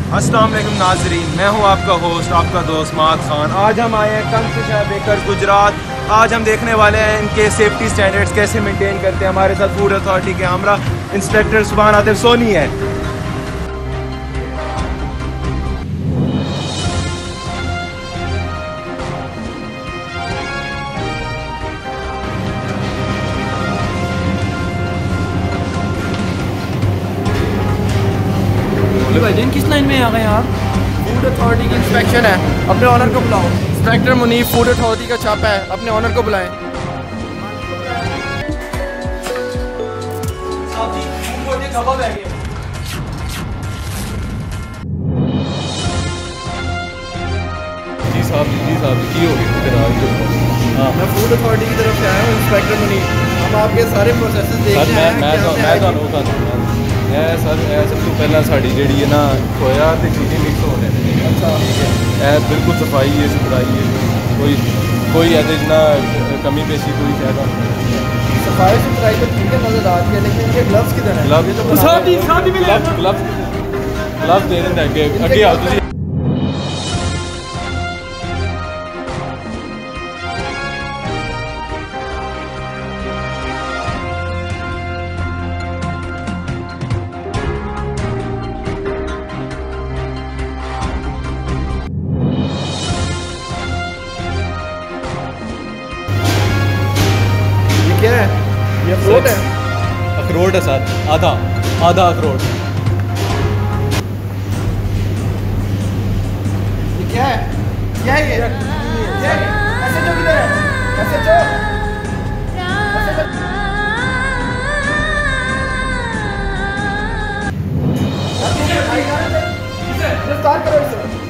अस्सलाम वालेकुम नाजरीन, मैं हूं आपका होस्ट, आपका दोस्त माद खान। आज हम आए हैं कंगफिशर बेकर्स गुजरात। आज हम देखने वाले हैं इनके सेफ्टी स्टैंडर्ड्स कैसे मेंटेन करते हैं। हमारे साथ फूड अथॉरिटी के हमरा इंस्पेक्टर सुभान आतिफ सोनी है। भाईजान किस लाइन में आ गए आप? फूड अथॉरिटी की इंस्पेक्शन है, अपने ऑनर को बुलाओ। इंस्पेक्टर मुनीफ, फूड अथॉरिटी का छापा है, अपने ऑनर को बुलाएं। जी साहब की हो गई? हाँ, मैं फूड अथॉरिटी की तरफ से आया हूँ, इंस्पेक्टर मुनीफ। हम आपके सारे प्रोसेस देख सर रहे हैं। मैं सर सब तो पहला साड़ी जी है ना खोया तो चीज़ें मिक्स हो रहे हैं। अच्छा, ठीक है, बिल्कुल सफाई है, सुथराई है, कोई ऐसे ना कमी पेशी कोई ज़्यादा सफाई सुथराई तो ठीक है नजर आ रही है, लेकिन ये ग्लव्स किधर हैं? ग्लव्स दे दें अगे आओ तुम। क्या है ये? अखरोट है? अखरोट है सर, आधा अखरोट। ये क्या है? क्या है ये? ऐसे जो किधर है? ऐसे जो गिरफ्तार करो इसे।